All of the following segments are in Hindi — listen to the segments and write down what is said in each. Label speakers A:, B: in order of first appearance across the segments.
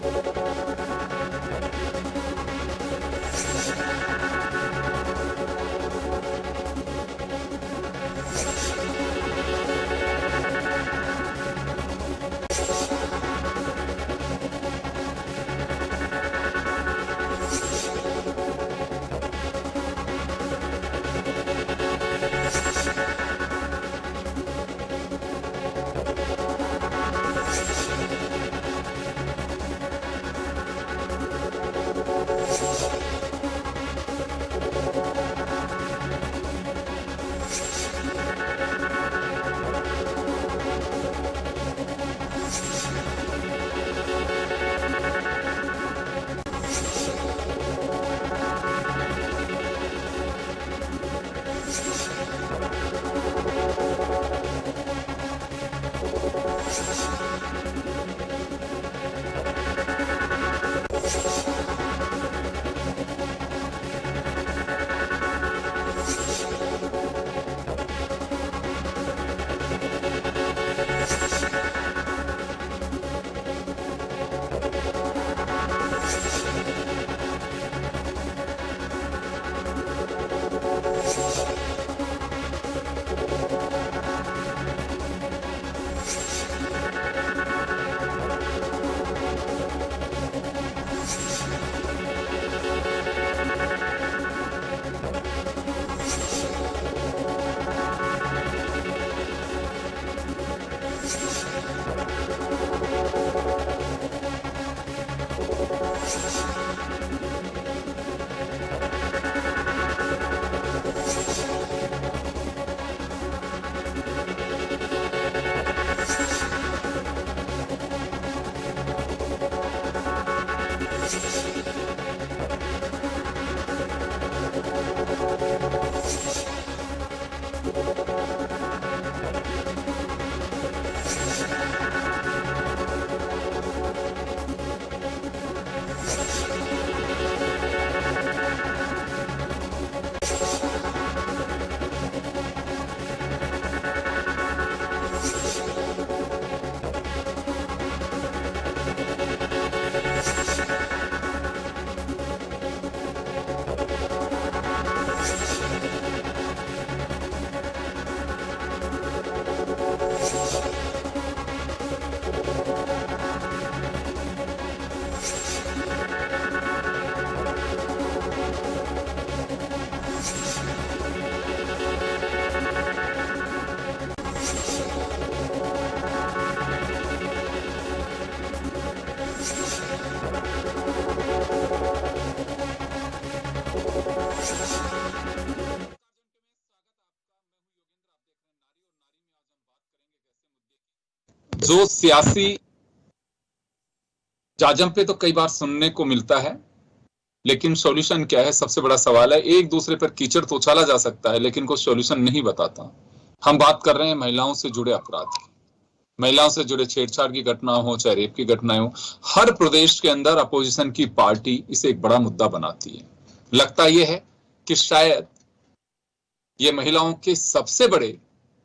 A: जो सियासी जाजम पे तो कई बार सुनने को मिलता है, लेकिन सॉल्यूशन क्या है, सबसे बड़ा सवाल है। एक दूसरे पर कीचड़ तो उछाला जा सकता है, लेकिन कोई सॉल्यूशन नहीं बताता। हम बात कर रहे हैं महिलाओं से जुड़े अपराध की, महिलाओं से जुड़े छेड़छाड़ की घटना हो, चाहे रेप की घटनाएं हो। हर प्रदेश के अंदर अपोजिशन की पार्टी इसे एक बड़ा मुद्दा बनाती है। लगता यह है कि शायद ये महिलाओं के सबसे बड़े,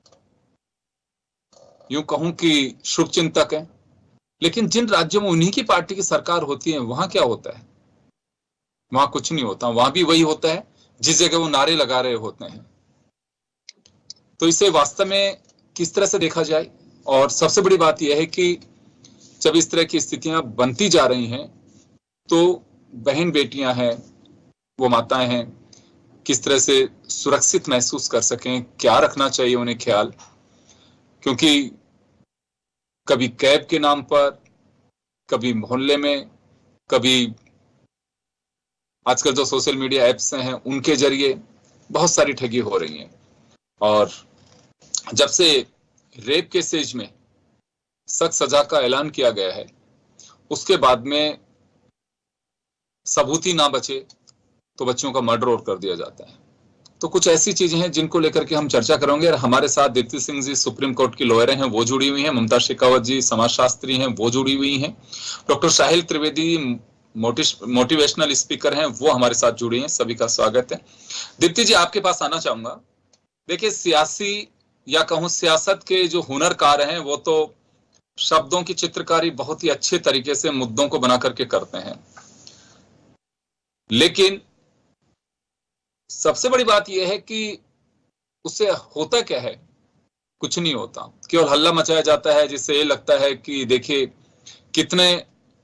A: यूं कहूं कि शुभचिंतक हैं। लेकिन जिन राज्यों में उन्हीं की पार्टी की सरकार होती है, वहां क्या होता है? वहां कुछ नहीं होता। वहां भी वही होता है जिस जगह वो नारे लगा रहे होते हैं। तो इसे वास्तव में किस तरह से देखा जाए? और सबसे बड़ी बात यह है कि जब इस तरह की स्थितियां बनती जा रही हैं, तो बहन बेटियां हैं, वो माताएं हैं, किस तरह से सुरक्षित महसूस कर सकें, क्या रखना चाहिए उन्हें ख्याल। क्योंकि कभी कैब के नाम पर, कभी मोहल्ले में, कभी आजकल जो सोशल मीडिया एप्स हैं उनके जरिए बहुत सारी ठगी हो रही हैं। और जब से रेप के स्टेज में सख्त सजा का ऐलान किया गया है, उसके बाद में सबूत ही ना बचे तो बच्चों का मर्डर और कर दिया जाता है। तो कुछ ऐसी चीजें हैं जिनको लेकर के हम चर्चा करेंगे। और हमारे साथ दीप्ति सिंह जी सुप्रीम कोर्ट की लॉयर हैं, वो जुड़ी हुई हैं। ममता शेखावत जी समाजशास्त्री हैं, वो जुड़ी हुई हैं। Doctor Sahil Trivedi motivational speaker हैं, वो हमारे साथ जुड़ी हैं। सभी का स्वागत है। दीप्ति जी, आपके पास आना चाहूंगा। देखिए, सियासी या कहूं सियासत के जो हुनरकार हैं, वो तो शब्दों की चित्रकारी बहुत ही अच्छे तरीके से मुद्दों को बना करके करते हैं, लेकिन सबसे बड़ी बात यह है कि उससे होता क्या है? कुछ नहीं होता, केवल हल्ला मचाया जाता है, जिससे ये लगता है कि देखिए कितने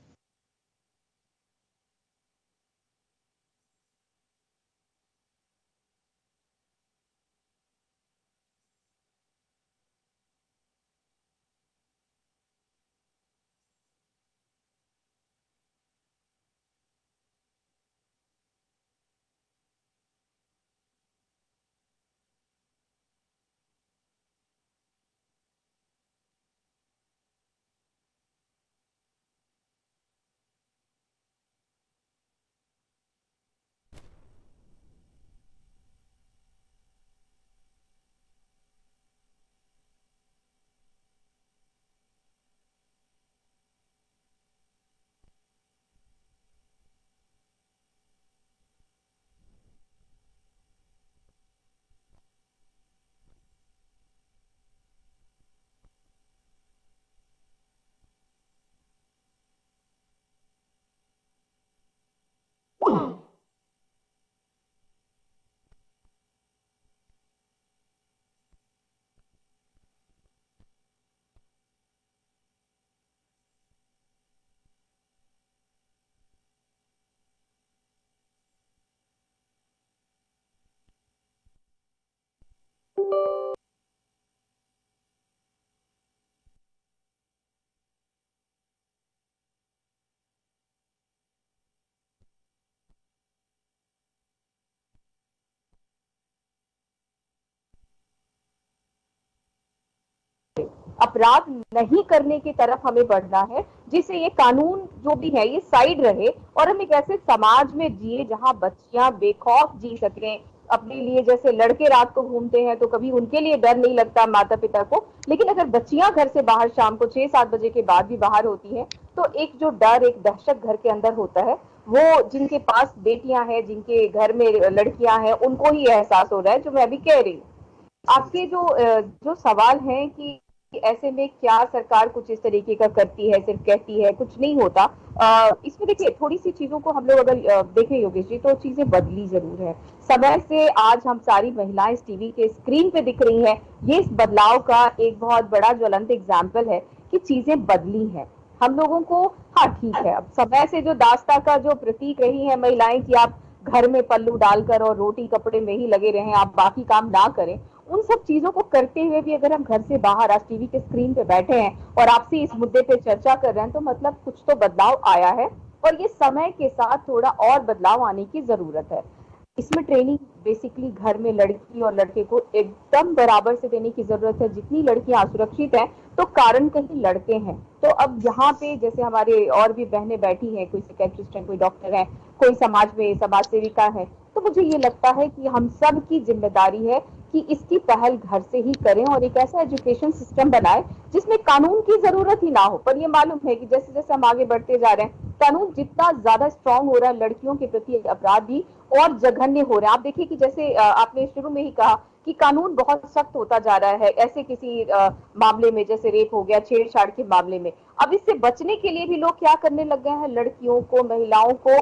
B: अपराध नहीं करने की तरफ हमें बढ़ना है, जिससे ये कानून जो भी है ये साइड रहे और हम एक ऐसे समाज में जिए जहां बच्चियां बेखौफ जी सकें अपने लिए। जैसे लड़के रात को घूमते हैं तो कभी उनके लिए डर नहीं लगता माता पिता को, लेकिन अगर बच्चियां घर से बाहर शाम को 6-7 बजे के बाद भी बाहर होती हैं तो एक जो डर, एक दहशत घर के अंदर होता है, वो जिनके पास बेटियां हैं, जिनके घर में लड़कियां हैं, उनको ही एहसास हो रहा है, जो मैं अभी कह रही हूँ। आपके जो जो सवाल है कि ऐसे में क्या सरकार कुछ इस तरीके का करती है, सिर्फ कहती है, कुछ नहीं होता। इसमें देखिए थोड़ी सी चीजों को हम लोग अगर देखें योगेश जी, तो चीजें बदली जरूर है समय से। आज हम सारी महिलाएं टीवी के स्क्रीन पे दिख रही हैं, ये इस बदलाव का एक बहुत बड़ा ज्वलंत एग्जाम्पल है कि चीजें बदली हैं हम लोगों को। हाँ ठीक है, अब समय से जो दास्ता का जो प्रतीक रही है महिलाएं कि आप घर में पल्लू डालकर और रोटी कपड़े में ही लगे रहें, आप बाकी काम ना करें, उन सब चीजों को करते हुए भी अगर हम घर से बाहर आज टीवी के स्क्रीन पे बैठे हैं और आपसे इस मुद्दे पे चर्चा कर रहे हैं, तो मतलब कुछ तो बदलाव आया है और ये समय के साथ थोड़ा और बदलाव आने की जरूरत है। इसमें ट्रेनिंग बेसिकली घर में लड़की और लड़के को एकदम बराबर से देने की जरूरत है। जितनी लड़कियां असुरक्षित हैं तो कारण कहीं लड़के हैं। तो अब यहाँ पे जैसे हमारे और भी बहनें बैठी हैं, कोई साइकियाट्रिस्ट है, कोई डॉक्टर है, कोई समाज में समाज सेविका है, तो मुझे ये लगता है कि हम सब की जिम्मेदारी है कि इसकी पहल घर से ही करें और एक ऐसा एजुकेशन सिस्टम बनाए जिसमें कानून की जरूरत ही ना हो। पर ये मालूम है कि जैसे जैसे हम आगे बढ़ते जा रहे हैं, कानून जितना ज्यादा स्ट्रांग हो रहा है, लड़कियों के प्रति अपराध भी और जघन्य हो रहे हैं। आप देखिए कि जैसे आपने शुरू में ही कहा कि कानून बहुत सख्त होता जा रहा है ऐसे किसी मामले में, जैसे रेप हो गया, छेड़छाड़ के मामले में। अब इससे बचने के लिए भी लोग क्या करने लग गए हैं, लड़कियों को, महिलाओं को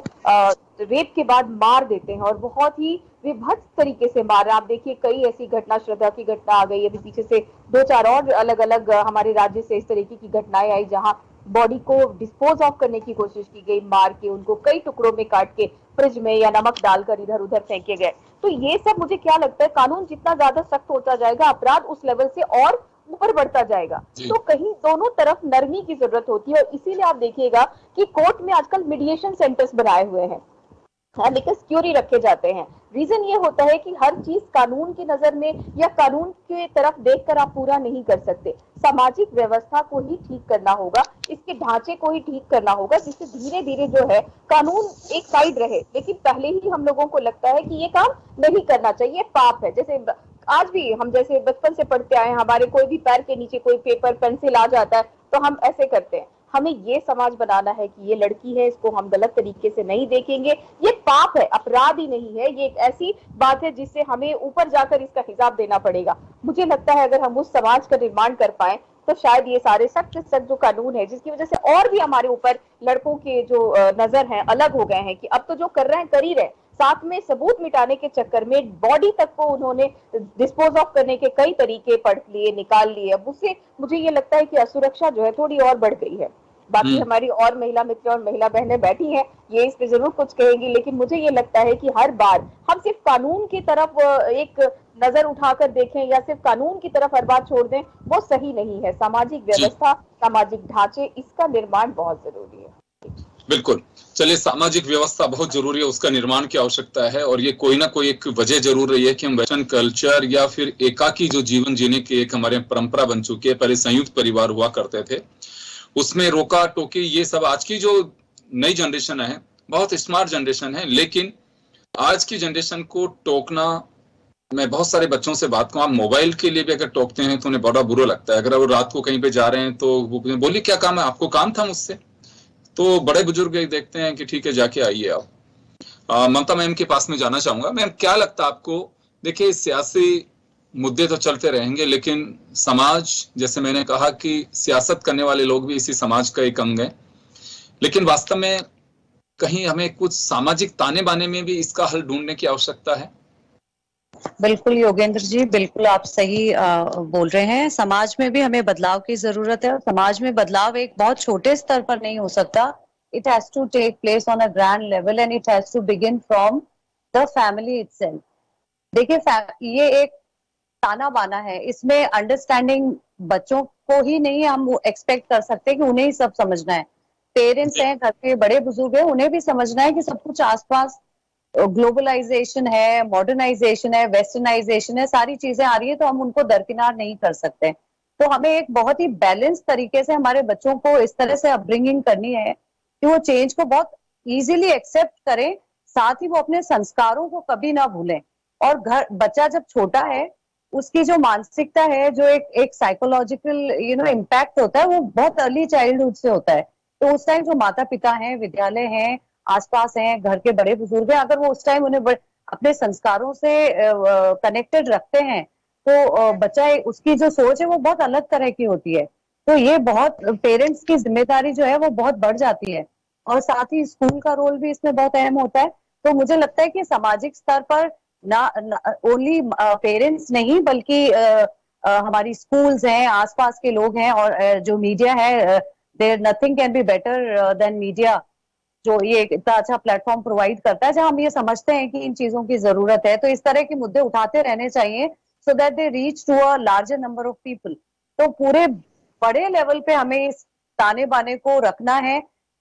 B: रेप के बाद मार देते हैं और बहुत ही विभत्स तरीके से मार रहे हैं। आप देखिए कई ऐसी घटना, श्रद्धा की घटना आ गई, अभी पीछे से 2-4 और अलग अलग हमारे राज्य से इस तरीके की घटनाएं आई जहां बॉडी को डिस्पोज ऑफ करने की कोशिश की गई, मार के उनको कई टुकड़ों में काट के फ्रिज में या नमक डालकर इधर उधर फेंके गए। तो ये सब मुझे क्या लगता है, कानून जितना ज्यादा सख्त होता जाएगा, अपराध उस लेवल से और ऊपर बढ़ता जाएगा। तो कहीं दोनों तरफ नरमी की जरूरत होती है और इसीलिए आप देखिएगा कि कोर्ट में आजकल मीडिएशन सेंटर्स बनाए हुए हैं, लेकिन सिक्योरिटी रखे जाते हैं। रीजन ये होता है कि हर चीज कानून की नजर में या कानून की तरफ देखकर आप पूरा नहीं कर सकते। सामाजिक व्यवस्था को ही ठीक करना होगा, इसके ढांचे को ही ठीक करना होगा, जिससे धीरे धीरे जो है कानून एक साइड रहे। लेकिन पहले ही हम लोगों को लगता है कि ये काम नहीं करना चाहिए, पाप है। जैसे आज भी हम जैसे बचपन से पढ़ते आए, हमारे कोई भी पैर के नीचे कोई पेपर पेंसिल आ जाता है तो हम ऐसे करते हैं। हमें ये समाज बनाना है कि ये लड़की है, इसको हम गलत तरीके से नहीं देखेंगे, ये पाप है, अपराध ही नहीं है, ये एक ऐसी बात है जिससे हमें ऊपर जाकर इसका हिसाब देना पड़ेगा। मुझे लगता है अगर हम उस समाज का निर्माण कर पाए तो शायद ये सारे सख्त सख्त जो कानून है, जिसकी वजह से और भी हमारे ऊपर लड़कों के जो नजर हैं अलग हो गए हैं कि अब तो जो कर रहे हैं कर ही रहे, साथ में सबूत मिटाने के चक्कर में बॉडी तक को उन्होंने डिस्पोज ऑफ करने के कई तरीके पढ़ लिए, निकाल लिए। अब उससे मुझे ये लगता है कि असुरक्षा जो है थोड़ी और बढ़ गई है। बाकी हमारी और महिला मित्र और महिला बहनें बैठी हैं, ये इस पे जरूर कुछ कहेंगी, लेकिन मुझे ये लगता है कि हर बार हम सिर्फ कानून की तरफ एक नजर उठाकर देखें या सिर्फ कानून की तरफ हर बात छोड़ दें, वो सही नहीं है। सामाजिक व्यवस्था, सामाजिक ढांचे, इसका निर्माण बहुत जरूरी है।
A: बिल्कुल, चलिए, सामाजिक व्यवस्था बहुत जरूरी है, उसका निर्माण की आवश्यकता है, और ये कोई ना कोई एक वजह जरूर रही है कि हम वेस्टर्न कल्चर या फिर एकाकी जो जीवन जीने की एक हमारे परंपरा बन चुकी है, पहले संयुक्त परिवार हुआ करते थे, उसमें रोका टोकी ये सब। आज की जो नई जनरेशन है बहुत स्मार्ट जनरेशन है, लेकिन आज की जनरेशन को टोकना, मैं बहुत सारे बच्चों से बात करूं, आप मोबाइल के लिए भी अगर टोकते हैं तो उन्हें बड़ा बुरा लगता है। अगर वो रात को कहीं पे जा रहे हैं तो वो बोलिए क्या काम है आपको, काम था मुझसे, तो बड़े बुजुर्ग देखते हैं कि ठीक है जाके आइए आप। ममता मैम के पास में जाना चाहूंगा। मैम, क्या लगता है आपको? देखिए, सियासी मुद्दे तो चलते रहेंगे, लेकिन समाज, जैसे मैंने कहा कि सियासत करने वाले लोग भी इसी समाज का एक अंग है, लेकिन वास्तव में कहीं हमें कुछ सामाजिक ताने बाने में भी इसका हल ढूंढने की आवश्यकता है।
C: बिल्कुल योगेंद्र जी, बिल्कुल आप सही बोल रहे हैं। समाज में भी हमें बदलाव की जरूरत है, और समाज में बदलाव एक बहुत छोटे स्तर पर नहीं हो सकता। It has to take place on a grand level and it has to begin from the family itself. देखिए, ये एक ताना बाना है, इसमें अंडरस्टैंडिंग बच्चों को ही नहीं हम एक्सपेक्ट कर सकते कि उन्हें ही सब समझना है। पेरेंट्स हैं, घर के बड़े बुजुर्ग हैं, उन्हें भी समझना है कि सब कुछ आसपास ग्लोबलाइजेशन है, मॉडर्नाइजेशन है, वेस्टर्नाइजेशन है, सारी चीजें आ रही है, तो हम उनको दरकिनार नहीं कर सकते। तो हमें एक बहुत ही बैलेंस तरीके से हमारे बच्चों को इस तरह से अपब्रिंगिंग करनी है कि वो चेंज को बहुत इजीली एक्सेप्ट करें, साथ ही वो अपने संस्कारों को कभी ना भूलें। और बच्चा जब छोटा है, उसकी जो मानसिकता है, जो एक साइकोलॉजिकल इम्पैक्ट होता है, वो बहुत अर्ली चाइल्डहुड से होता है। तो उस टाइम जो माता पिता हैं, विद्यालय हैं, आसपास हैं, घर के बड़े बुजुर्ग हैं, अगर वो उस टाइम उन्हें अपने संस्कारों से कनेक्टेड रखते हैं, तो बच्चा, उसकी जो सोच है वो बहुत अलग तरह की होती है। तो ये बहुत पेरेंट्स की जिम्मेदारी जो है वो बहुत बढ़ जाती है, और साथ ही स्कूल का रोल भी इसमें बहुत अहम होता है। तो मुझे लगता है कि सामाजिक स्तर पर ना ओनली पेरेंट्स नहीं, बल्कि हमारी स्कूल्स हैं, आसपास के लोग हैं, और जो मीडिया है, there nothing can be better than media, जो ये इतना अच्छा प्लेटफॉर्म प्रोवाइड करता है, जहां हम ये समझते हैं कि इन चीजों की जरूरत है। तो इस तरह के मुद्दे उठाते रहने चाहिए, so that they reach to a larger number of people. तो पूरे बड़े लेवल पे हमें इस ताने बाने को रखना है,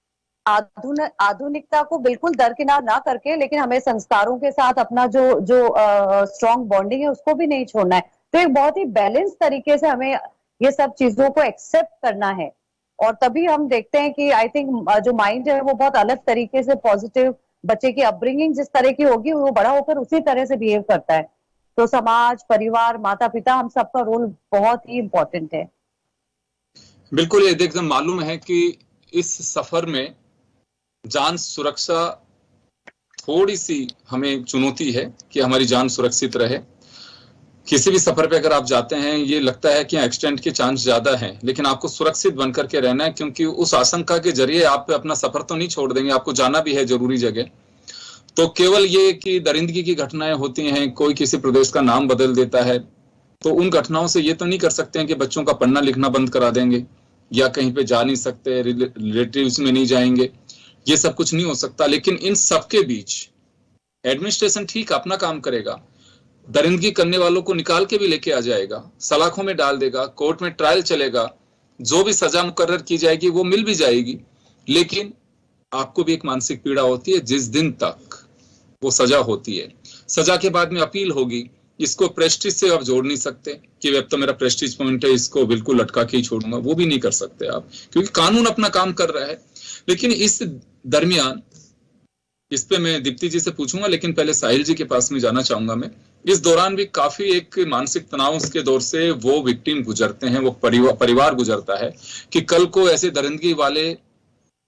C: आधुनिकता को बिल्कुल दरकिनार ना करके, लेकिन हमें संस्कारों के साथ अपना जो स्ट्रॉन्ग बॉन्डिंग है उसको भी नहीं छोड़ना है। तो एक बहुत ही बैलेंस तरीके से हमें ये सब चीजों को एक्सेप्ट करना है, और तभी हम देखते हैं कि आई थिंक जो माइंड है वो बहुत अलग तरीके से, पॉजिटिव, बच्चे की अपब्रिंगिंग जिस तरह की होगी वो बड़ा होकर उसी तरह से बिहेव करता है। तो समाज, परिवार, माता पिता, हम सबका रोल बहुत ही इम्पोर्टेंट है।
A: बिल्कुल, ये एकदम मालूम है कि इस सफर में जान सुरक्षा थोड़ी सी हमें चुनौती है कि हमारी जान सुरक्षित रहे। किसी भी सफर पे अगर आप जाते हैं, ये लगता है कि एक्सीडेंट के चांस ज्यादा हैं, लेकिन आपको सुरक्षित बनकर के रहना है, क्योंकि उस आशंका के जरिए आप अपना सफर तो नहीं छोड़ देंगे, आपको जाना भी है जरूरी जगह। तो केवल ये कि दरिंदगी की घटनाएं होती हैं, कोई किसी प्रदेश का नाम बदल देता है, तो उन घटनाओं से ये तो नहीं कर सकते हैं कि बच्चों का पढ़ना लिखना बंद करा देंगे, या कहीं पे जा नहीं सकते, रिलेटिव्स में नहीं जाएंगे, ये सब कुछ नहीं हो सकता। लेकिन इन सबके बीच एडमिनिस्ट्रेशन ठीक अपना काम करेगा, दरिंदगी करने वालों को निकाल के भी लेके आ जाएगा, सलाखों में डाल देगा, कोर्ट में ट्रायल चलेगा, जो भी सजा मुकर्रर की जाएगी वो मिल भी जाएगी। लेकिन आपको भी एक मानसिक पीड़ा होती है जिस दिन तक वो सजा होती है। सजा के बाद में अपील होगी, इसको प्रेस्टीज से आप जोड़ नहीं सकते कि अब तो मेरा प्रेस्टीज पॉइंट है, इसको बिल्कुल लटका के ही छोड़ूंगा, वो भी नहीं कर सकते आप, क्योंकि कानून अपना काम कर रहा है। लेकिन इस दरमियान, इस पे मैं दीप्ति जी से पूछूंगा, लेकिन पहले साहिल जी के पास में जाना चाहूंगा मैं। इस दौरान भी काफी एक मानसिक तनाव के दौर से वो विक्टिम गुजरते हैं, वो परिवार गुजरता है कि कल को ऐसे दरिंदगी वाले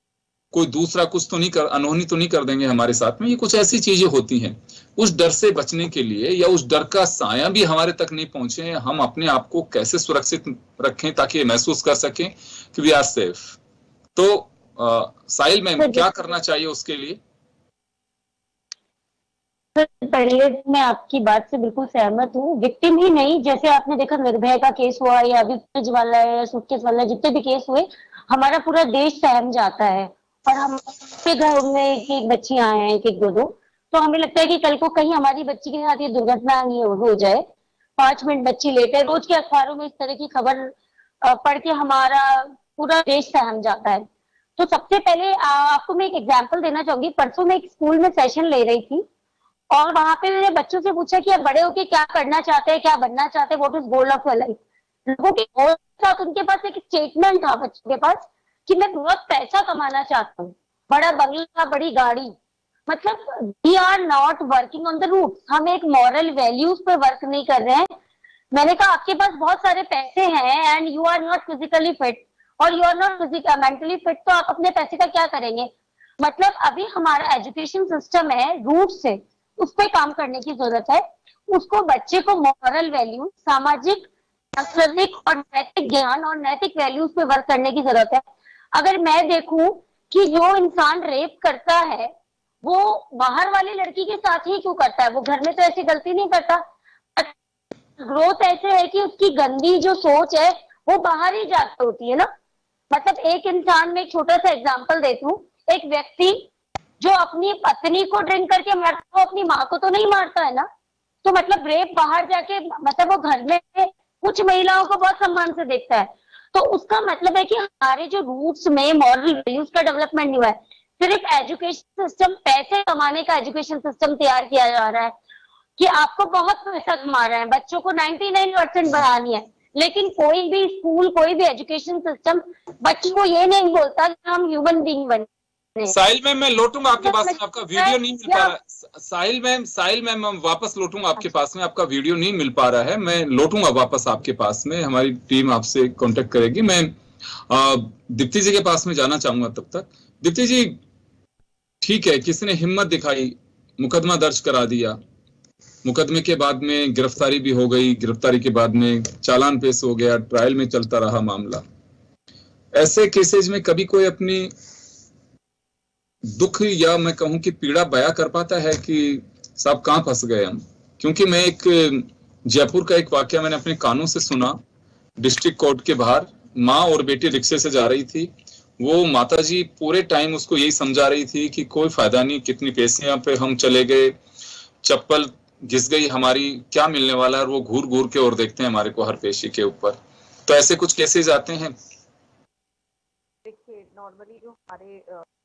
A: कोई दूसरा कुछ तो नहीं कर, अनहोनी तो नहीं कर देंगे हमारे साथ में। ये कुछ ऐसी चीजें होती हैं। उस डर से बचने के लिए, या उस डर का साया भी हमारे तक नहीं पहुंचे, हम अपने आप को कैसे सुरक्षित रखें ताकि महसूस कर सकें कि वी आर सेफ। तो साहिल मैम, क्या करना चाहिए उसके लिए?
D: पहले मैं आपकी बात से बिल्कुल सहमत हूँ। विक्टिम ही नहीं, जैसे आपने देखा निर्भया का केस हुआ या अभी फ्रिज वाला या सूटकेस वाला, जितने भी केस हुए, हमारा पूरा देश सहम जाता है। और हम पे घर में एक बच्चियां हैं, एक दो, तो हमें लगता है कि कल को कहीं हमारी बच्ची के साथ ये दुर्घटना नहीं हो जाए। 5 मिनट बच्ची लेट है, रोज के अखबारों में इस तरह की खबर पढ़ के हमारा पूरा देश सहम जाता है। तो सबसे पहले आपको मैं एक एग्जाम्पल देना चाहूंगी। परसों मैं एक स्कूल में सेशन ले रही थी और वहां पे मैंने बच्चों से पूछा कि आप बड़े होके क्या करना चाहते हैं, क्या बनना चाहते हैं, what is goal of your life. लोगों के गोल के साथ उनके पास एक स्टेटमेंट था बच्चों के पास कि मैं बहुत पैसा कमाना चाहता हूँ, बड़ा बंगला, बड़ी गाड़ी। मतलब we are not working on the roots. हम एक मॉरल वैल्यूज पे वर्क नहीं कर रहे हैं। मैंने कहा आपके पास बहुत सारे पैसे हैं and you are not physically fit और you are not mentally fit, तो आप अपने पैसे का क्या करेंगे? मतलब अभी हमारा एजुकेशन सिस्टम है रूट से, उस पर काम करने की जरूरत है। उसको बच्चे को मॉरल वैल्यू, सामाजिक, सांस्कृतिक और नैतिक ज्ञान और नैतिक वैल्यूज पे वर्क करने की जरूरत है। अगर मैं देखूं कि जो इंसान रेप करता है वो बाहर वाली लड़की के साथ ही क्यों करता है, वो घर में तो ऐसी गलती नहीं करता। ग्रोथ ऐसे है कि उसकी गंदी जो सोच है वो बाहर ही जाकर होती है ना। मतलब एक इंसान में एक छोटा सा एग्जांपल देती हूँ। एक व्यक्ति जो अपनी पत्नी को ड्रिंक करके मारता है, वो अपनी माँ को तो नहीं मारता है ना। तो मतलब रेप बाहर जाके, मतलब वो घर में कुछ महिलाओं को बहुत सम्मान से देखता है। तो उसका मतलब है कि हमारे जो रूट्स में मॉरल वैल्यूज का डेवलपमेंट नहीं हुआ है। सिर्फ एजुकेशन सिस्टम, पैसे कमाने का एजुकेशन सिस्टम तैयार किया जा रहा है कि आपको बहुत पैसा कमा रहे हैं, बच्चों को 99% बढ़ानी है, लेकिन कोई भी स्कूल, कोई भी एजुकेशन सिस्टम बच्चों को ये नहीं बोलता कि हम ह्यूमन बीइंग बने।
A: साहिल मैम, मैं लौटूंगा आपके पास में, आपका वीडियो नहीं मिल पा रहा है। साहिल मैम मैं वापस लौटूंगा आपके पास में, आपका वीडियो नहीं मिल पा रहा है। मैं लौटूंगा वापस आपके पास में, हमारी टीम आपसे कांटेक्ट करेगी। मैं दीप्ति जी के पास में जाना चाहूंगा तब तक। दीप्ति जी, ठीक है, किसी ने हिम्मत दिखाई, मुकदमा दर्ज करा दिया, मुकदमे के बाद में गिरफ्तारी भी हो गई, गिरफ्तारी के बाद में चालान पेश हो गया, ट्रायल में चलता रहा मामला। ऐसे केसेज में कभी कोई अपनी दुख या मैं कहूं कि पीड़ा बयां कर पाता है कि साहब कहां फंस गए हम? क्योंकि मैं एक जयपुर का एक वाकया मैंने अपने कानों से सुना। डिस्ट्रिक्ट कोर्ट के बाहर माँ और बेटी रिक्शे से जा रही थी। वो माताजी पूरे टाइम उसको यही समझा रही थी कि कोई फायदा नहीं, कितनी पेशियां पे हम चले गए, चप्पल घिस गई हमारी, क्या मिलने वाला है। और वो घूर घूर के और देखते हैं हमारे को हर पेशी के ऊपर। तो ऐसे कुछ केसेज आते हैं।
B: देखिए नॉर्मली जो हमारे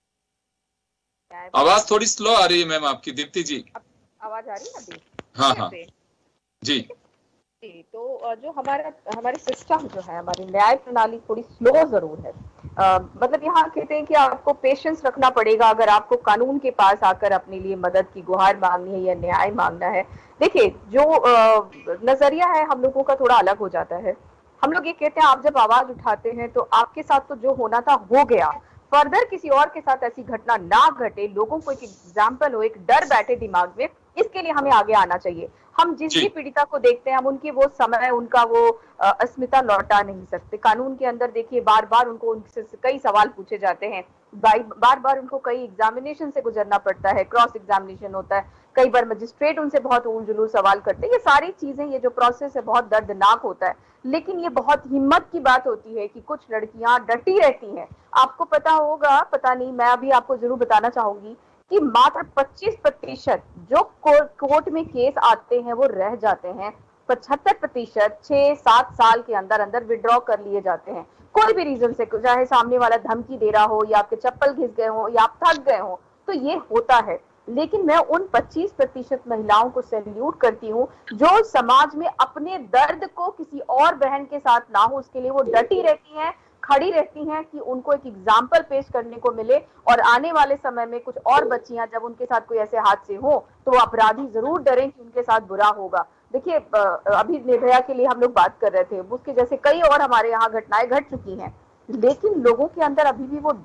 A: आवाज थोड़ी स्लो आ रही है मैम आपकी, दीप्ति जी।
B: आवाज आ रही है अभी?
A: हाँ हाँ जी।
B: तो जो हमारे सिस्टम जो है, हमारी न्याय प्रणाली थोड़ी स्लो जरूर है। मतलब यहाँ कहते हैं कि आपको पेशेंस रखना पड़ेगा अगर आपको कानून के पास आकर अपने लिए मदद की गुहार मांगनी है या न्याय मांगना है। देखिए जो नजरिया है हम लोगों का थोड़ा अलग हो जाता है। हम लोग ये कहते हैं आप जब आवाज उठाते हैं तो आपके साथ तो जो होना था हो गया, फर्दर किसी और के साथ ऐसी घटना ना घटे, लोगों को एक एग्जाम्पल हो, एक डर बैठे दिमाग में, इसके लिए हमें आगे आना चाहिए। हम जिस भी पीड़िता को देखते हैं हम उनकी वो समय, उनका वो अस्मिता लौटा नहीं सकते। कानून के अंदर देखिए बार बार उनको उनसे कई सवाल पूछे जाते हैं, बार बार उनको कई एग्जामिनेशन से गुजरना पड़ता है, क्रॉस एग्जामिनेशन होता है, कई बार मजिस्ट्रेट उनसे बहुत ऊल जुलूल सवाल करते हैं। ये सारी चीजें, ये जो प्रोसेस है बहुत दर्दनाक होता है। लेकिन ये बहुत हिम्मत की बात होती है कि कुछ लड़कियां डटी रहती हैं। आपको पता होगा, पता नहीं, मैं अभी आपको जरूर बताना चाहूंगी कि मात्र 25% जो कोर्ट में केस आते हैं वो रह जाते हैं। 75% 6-7 साल के अंदर अंदर विड्रॉ कर लिए जाते हैं, कोई भी रीजन से, चाहे सामने वाला धमकी दे रहा हो या आपके चप्पल घिस गए हो या आप थक गए हो, तो ये होता है। लेकिन मैं उन 25% महिलाओं को सैल्यूट करती हूँ जो समाज में अपने दर्द को किसी और बहन के साथ ना हो उसके लिए वो डटी रहती हैं, खड़ी रहती हैं कि उनको एक एग्जाम्पल पेश करने को मिले और आने वाले समय में कुछ और बच्चियां जब उनके साथ कोई ऐसे हादसे हो तो अपराधी जरूर डरें कि उनके साथ बुरा होगा। देखिए अभी निर्भया के लिए हम लोग बात कर रहे थे, उसके जैसे कई और हमारे यहाँ घटनाएं घट चुकी हैं, लेकिन लोगों के अंदर अभी भी वो डर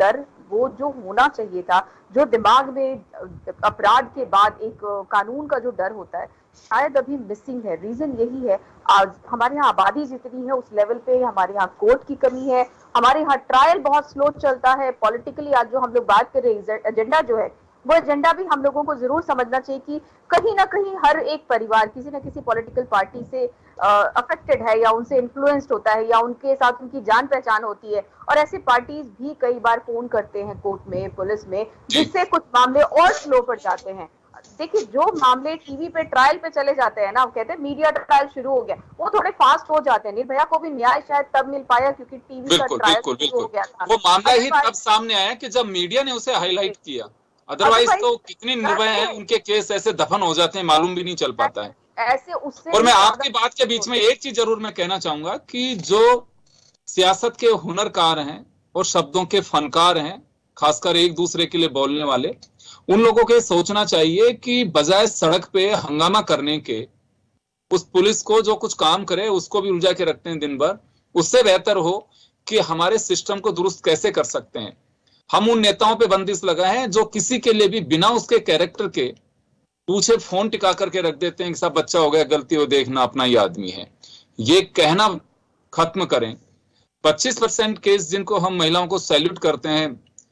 B: वो जो होना चाहिए था, जो दिमाग में अपराध के बाद एक कानून का जो डर होता है, शायद अभी मिसिंग है। रीजन यही है, आज हमारे यहाँ आबादी जितनी है उस लेवल पे हमारे यहाँ कोर्ट की कमी है, हमारे यहाँ ट्रायल बहुत स्लो चलता है। पॉलिटिकली आज जो हम लोग बात कर रहे हैं एजेंडा जो है, वो एजेंडा भी हम लोगों को जरूर समझना चाहिए कि कहीं ना कहीं हर एक परिवार किसी ना किसी पॉलिटिकल पार्टी से अफेक्टेड है या उनसे इन्फ्लुएंस्ड होता है या उनके साथ उनकी जान पहचान होती है। और ऐसी पार्टीज भी कई बार फोन करते हैं कोर्ट में, पुलिस में, जिससे कुछ मामले और स्लो पड़ जाते हैं। देखिए, जो मामले टीवी पे ट्रायल पे चले जाते हैं ना, कहते हैं मीडिया ट्रायल शुरू हो गया, वो थोड़े फास्ट हो जाते हैं। निर्भया को भी न्याय शायद तब मिल पाया क्योंकि टीवी का ट्रायल शुरू हो गया था।
A: वो मामला ही तब सामने आया कि जब मीडिया ने उसे हाईलाइट किया। अदरवाइज तो कितने निर्भया हैं, उनके केस ऐसे दफन हो जाते हैं, मालूम भी नहीं चल पाता है
B: ऐसे उससे।
A: और मैं आपकी बात के बीच में एक चीज जरूर मैं कहना चाहूंगा कि जो सियासत के हुनरकार हैं और शब्दों के फनकार हैं, खासकर एक दूसरे के लिए बोलने वाले, उन लोगों को सोचना चाहिए कि बजाय सड़क पे हंगामा करने के उस पुलिस को जो कुछ काम करे उसको भी उलझा के रखते हैं दिन भर, उससे बेहतर हो कि हमारे सिस्टम को दुरुस्त कैसे कर सकते हैं। हम उन नेताओं पे बंदिश लगाए हैं जो किसी के लिए भी बिना उसके कैरेक्टर के पूछे फोन टिका करके रख देते हैं कि सब बच्चा हो गया, गलती हो, देखना अपना ही आदमी है। ये कहना खत्म करें। 25% केस जिनको हम महिलाओं को सैल्यूट करते हैं,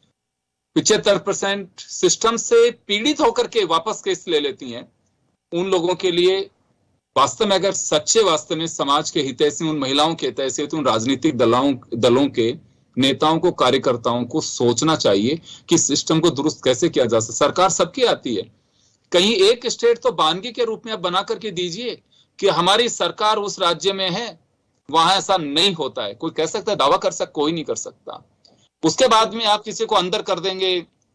A: 75% सिस्टम से पीड़ित होकर के वापस केस ले लेती हैं। उन लोगों के लिए वास्तव में, अगर सच्चे वास्तव में समाज के हितैषी, उन महिलाओं के हितैषी, तो उन राजनीतिक दलों के नेताओं को, कार्यकर्ताओं को सोचना चाहिए कि सिस्टम को दुरुस्त कैसे किया जा सकता। सरकार सबकी आती है, कहीं एक स्टेट तो बानगी के रूप में आप बना करके दीजिए कि हमारी सरकार उस राज्य में है, वहां ऐसा नहीं होता है। कोई कह सकता है, दावा कर सकता, कोई नहीं कर सकता। उसके बाद में आप किसी को अंदर कर देंगे,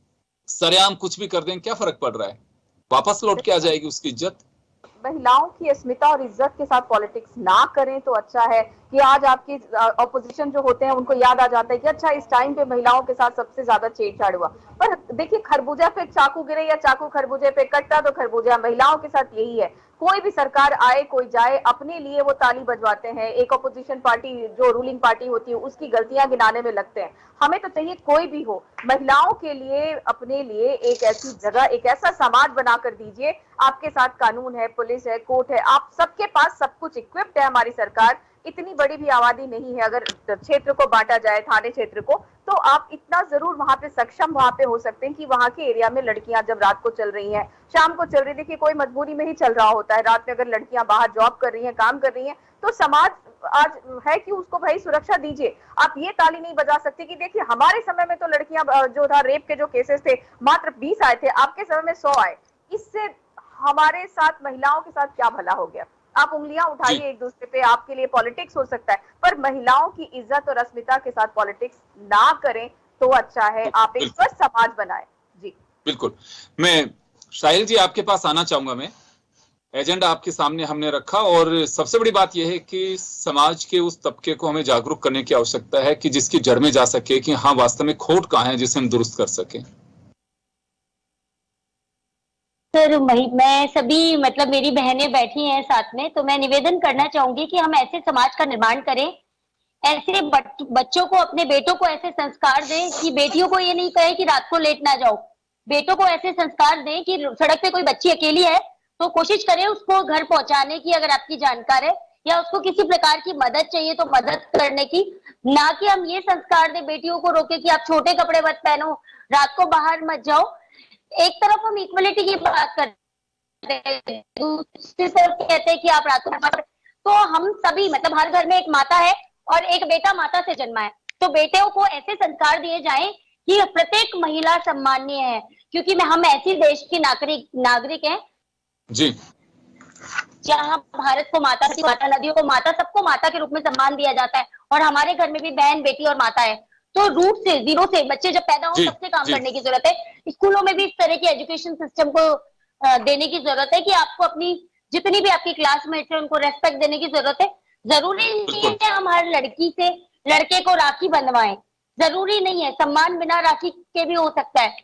A: सरेआम कुछ भी कर देंगे, क्या फर्क पड़ रहा है? वापस लौट के आ जाएगी उसकी इज्जत।
B: महिलाओं की अस्मिता और इज्जत के साथ पॉलिटिक्स ना करें तो अच्छा है कि आज आपके ऑपोजिशन जो होते हैं उनको याद आ जाता है कि अच्छा इस टाइम पे महिलाओं के साथ सबसे ज्यादा छेड़छाड़ हुआ। पर देखिए, खरबूजा पे चाकू गिरे या चाकू खरबूजे पे कटता तो खरबूजा। महिलाओं के साथ यही है, कोई भी सरकार आए कोई जाए, अपने लिए वो ताली बजवाते हैं। एक ऑपोजिशन पार्टी जो रूलिंग पार्टी होती है उसकी गलतियां गिनाने में लगते हैं। हमें तो चाहिए कोई भी हो, महिलाओं के लिए, अपने लिए एक ऐसी जगह, एक ऐसा समाज बना कर दीजिए। आपके साथ कानून है, पुलिस है, कोर्ट है, आप सबके पास सब कुछ इक्विप्ड है। हमारी सरकार इतनी बड़ी भी आबादी नहीं है, अगर क्षेत्र को बांटा जाए, थाने क्षेत्र को, तो आप इतना जरूर वहां पे सक्षम वहां पे हो सकते हैं कि वहां के एरिया में लड़कियां जब रात को चल रही हैं, शाम को चल रही, देखिए कोई मजबूरी में ही चल रहा होता है, रात में अगर लड़कियां बाहर जॉब कर रही हैं, काम कर रही हैं, तो समाज आज है कि उसको भाई सुरक्षा दीजिए। आप ये ताली नहीं बजा सकते कि देखिए हमारे समय में तो लड़कियां जो था रेप के जो केसेस थे मात्र 20 आए थे, आपके समय में 100 आए। इससे हमारे साथ महिलाओं के साथ क्या भला हो गया? आप उंगलियां उठाइए एक दूसरे पे, आपके लिए पॉलिटिक्स हो सकता है, पर महिलाओं की इज्जत और अस्मिता के साथ पॉलिटिक्स ना करें तो अच्छा है। आप एक स्वस्थ समाज बनाएं। जी
A: बिल्कुल। मैं शाहिल जी आपके पास आना चाहूंगा। मैं एजेंडा आपके सामने हमने रखा और सबसे बड़ी बात यह है कि समाज के उस तबके को हमें जागरूक करने की आवश्यकता है कि जिसकी जड़ में जा सके कि हाँ वास्तव में खोट कहाँ है, जिसे हम दुरुस्त कर सकें।
D: सर मैं सभी मतलब मेरी बहनें बैठी हैं साथ में, तो मैं निवेदन करना चाहूंगी कि हम ऐसे समाज का निर्माण करें, ऐसे बच्चों को, अपने बेटों को ऐसे संस्कार दें कि बेटियों को ये नहीं कहे कि रात को लेट ना जाओ। बेटों को ऐसे संस्कार दें कि सड़क पे कोई बच्ची अकेली है तो कोशिश करें उसको घर पहुंचाने की, अगर आपकी जानकार है, या उसको किसी प्रकार की मदद चाहिए तो मदद करने की। ना कि हम ये संस्कार दें बेटियों को रोके कि आप छोटे कपड़े मत पहनो, रात को बाहर मत जाओ। एक तरफ हम इक्वलिटी की बात करते हैं, दूसरी तरफ कहते हैं कि आप रात को, तो हम सभी मतलब हर घर में एक माता है और एक बेटा माता से जन्मा है, तो बेटियों को ऐसे संस्कार दिए जाएं कि प्रत्येक महिला सम्माननीय है, क्योंकि हम ऐसी देश की नागरिक हैं
A: जी
D: जहाँ भारत को माता, नदियों को माता, सबको माता के रूप में सम्मान दिया जाता है। और हमारे घर में भी बहन, बेटी और माता है। तो रूट से, जीरो से बच्चे जब पैदा हो सबसे काम करने की जरूरत है। स्कूलों में भी इस तरह की एजुकेशन सिस्टम को देने की जरूरत है कि आपको अपनी जितनी भी आपकी क्लासमेट है उनको रेस्पेक्ट देने की जरूरत है। जरूरी नहीं है कि हम हर लड़की से लड़के को राखी बंधवाएं, जरूरी नहीं है, सम्मान बिना राखी के भी हो सकता है।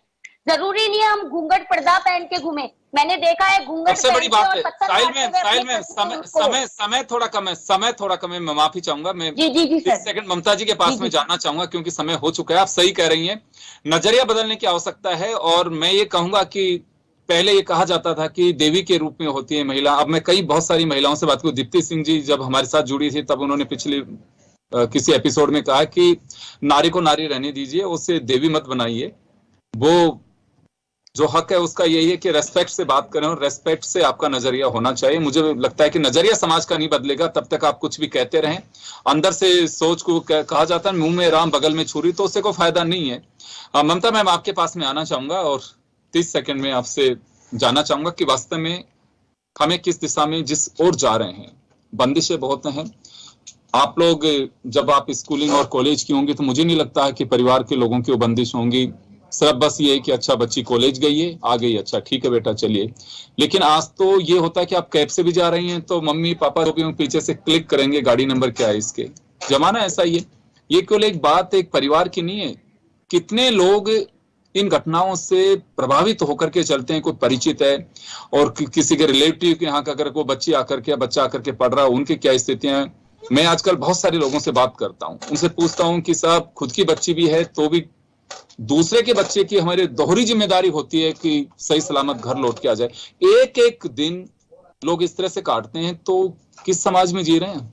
D: जरूरी नहीं है हम घूंघट पर्दा पहन के घूमे। मैंने देखा है घूंघट
A: सबसे बड़ी बात है साहिल में समय थोड़ा कम है, मैं माफी चाहूंगा, मैं 30 सेकंड ममता जी के पास में जाना चाहूंगा क्योंकि समय हो चुका है। आप सही कह रही हैं, नजरिया बदलने की आवश्यकता है। और मैं ये कहूंगा कि पहले ये कहा जाता था कि देवी के रूप में होती है महिला। अब मैं बहुत सारी महिलाओं से बात करूं, दीप्ति सिंह जी जब हमारे साथ जुड़ी थी तब उन्होंने पिछले किसी एपिसोड में कहा कि नारी को नारी रहने दीजिए, उसे देवी मत बनाइए। वो जो हक है उसका यही है कि रेस्पेक्ट से बात करें और रेस्पेक्ट से आपका नजरिया होना चाहिए। मुझे लगता है कि नजरिया समाज का नहीं बदलेगा तब तक आप कुछ भी कहते रहें। अंदर से सोच को कहा जाता है मुंह में राम बगल में छुरी, तो उससे कोई फायदा नहीं है। ममता मैम आपके पास में आना चाहूंगा और 30 सेकंड में आपसे जानना चाहूंगा कि वास्तव में हमें किस दिशा में जिस ओर जा रहे हैं। बंदिशें बहुत हैं। आप लोग जब आप स्कूलिंग और कॉलेज की होंगी तो मुझे नहीं लगता है कि परिवार के लोगों की वो बंदिश होंगी। सिर्फ बस ये है कि अच्छा बच्ची कॉलेज गई है, आ गई, अच्छा ठीक है बेटा चलिए। लेकिन आज तो ये होता है कि आप कैब से भी जा रही हैं तो मम्मी पापा जो भी पीछे से क्लिक करेंगे गाड़ी नंबर क्या है इसके। जमाना ऐसा ही है। ये केवल एक बात एक परिवार की नहीं है। कितने लोग इन घटनाओं से प्रभावित होकर के चलते हैं। कोई परिचित है और किसी के रिलेटिव के यहाँ का अगर कोई बच्ची आकर के बच्चा आकर के पढ़ रहा है, उनकी क्या स्थितियां हैं। मैं आजकल बहुत सारे लोगों से बात करता हूँ, उनसे पूछता हूँ कि साहब खुद की बच्ची भी है तो भी दूसरे के बच्चे की हमारी दोहरी जिम्मेदारी होती है कि सही सलामत घर लौट के आ जाए। एक एक दिन लोग इस तरह से काटते हैं तो किस समाज में जी रहे हैं।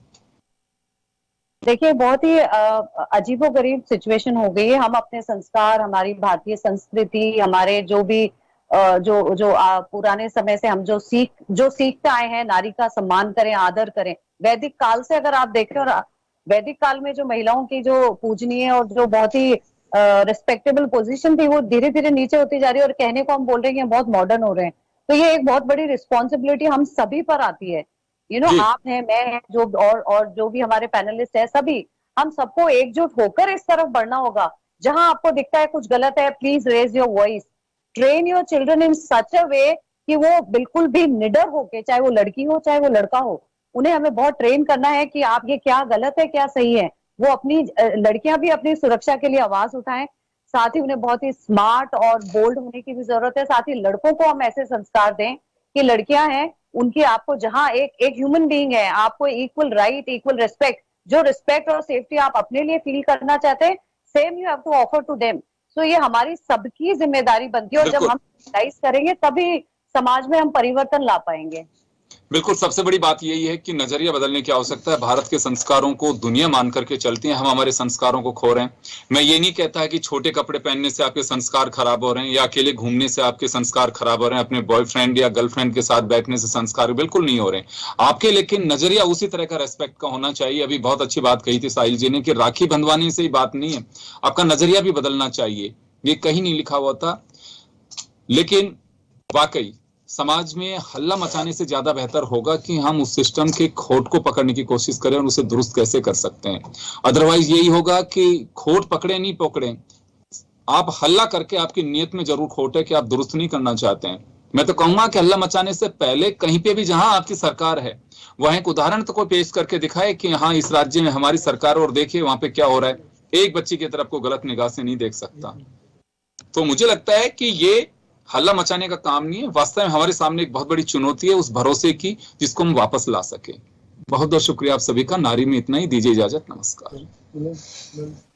C: देखिए बहुत ही अजीबोगरीब सिचुएशन हो गई है। हम अपने संस्कार, हमारी भारतीय संस्कृति, हमारे जो भी पुराने समय से हम जो सीखते आए हैं, नारी का सम्मान करें, आदर करें। वैदिक काल से अगर आप देखें, और वैदिक काल में जो महिलाओं की जो पूजनीय और जो बहुत ही रिस्पेक्टेबल पोजीशन थी वो धीरे धीरे नीचे होती जा रही है। और कहने को हम बोल रहे हैं कि हम बहुत मॉडर्न हो रहे हैं, तो ये एक बहुत बड़ी रिस्पॉन्सिबिलिटी हम सभी पर आती है। आप हैं, मैं है, जो और जो भी हमारे पैनलिस्ट है, सभी हम सबको एकजुट होकर इस तरफ बढ़ना होगा। जहां आपको दिखता है कुछ गलत है, please raise your voice, train your children in such a way कि वो बिल्कुल भी निडर होके, चाहे वो लड़की हो चाहे वो लड़का हो, उन्हें हमें बहुत ट्रेन करना है कि आप ये क्या गलत है क्या सही है। वो अपनी लड़कियां भी अपनी सुरक्षा के लिए आवाज उठाएं। साथ ही उन्हें बहुत ही स्मार्ट और बोल्ड होने की भी जरूरत है। साथ ही लड़कों को हम ऐसे संस्कार दें कि लड़कियां हैं उनकी, आपको जहां एक ह्यूमन बीइंग है, आपको इक्वल राइट, इक्वल रिस्पेक्ट, जो रिस्पेक्ट और सेफ्टी आप अपने लिए फील करना चाहते हैं, same you have to offer to them. So ये हमारी सबकी जिम्मेदारी बनती है और जब हम रियलाइज करेंगे तभी समाज में हम परिवर्तन ला पाएंगे।
A: बिल्कुल, सबसे बड़ी बात यही है कि नजरिया बदलने की आवश्यकता है। भारत के संस्कारों को दुनिया मान करके चलती है, हम हमारे संस्कारों को खो रहे हैं। मैं ये नहीं कहता है कि छोटे कपड़े पहनने से आपके संस्कार खराब हो रहे हैं या अकेले घूमने से आपके संस्कार खराब हो रहे हैं, अपने बॉयफ्रेंड या गर्लफ्रेंड के साथ बैठने से संस्कार बिल्कुल नहीं हो रहे हैं आपके। लेकिन नजरिया उसी तरह का रेस्पेक्ट का होना चाहिए। अभी बहुत अच्छी बात कही थी साहिल जी ने कि राखी बंधवाने से ही बात नहीं है, आपका नजरिया भी बदलना चाहिए। ये कहीं नहीं लिखा हुआ था, लेकिन वाकई समाज में हल्ला मचाने से ज्यादा बेहतर होगा कि हम उस सिस्टम के खोट को पकड़ने की कोशिश करें और उसे दुरुस्त कैसे कर सकते हैं। अदरवाइज यही होगा कि खोट पकड़े नहीं पकड़े, आप हल्ला करके आपकी नीयत में जरूर खोट है कि आप दुरुस्त नहीं करना चाहते हैं। मैं तो कहूंगा कि हल्ला मचाने से पहले कहीं पे भी जहां आपकी सरकार है वहां एक उदाहरण तो कोई पेश करके दिखाए कि हाँ इस राज्य में हमारी सरकार और देखिए वहां पे क्या हो रहा है। एक बच्ची की तरफ को गलत निगाह से नहीं देख सकता। तो मुझे लगता है कि ये हल्ला मचाने का काम नहीं है, वास्तव में हमारे सामने एक बहुत बड़ी चुनौती है उस भरोसे की जिसको हम वापस ला सके। बहुत बहुत शुक्रिया आप सभी का। नारी में इतना ही, दीजिए इजाजत, नमस्कार।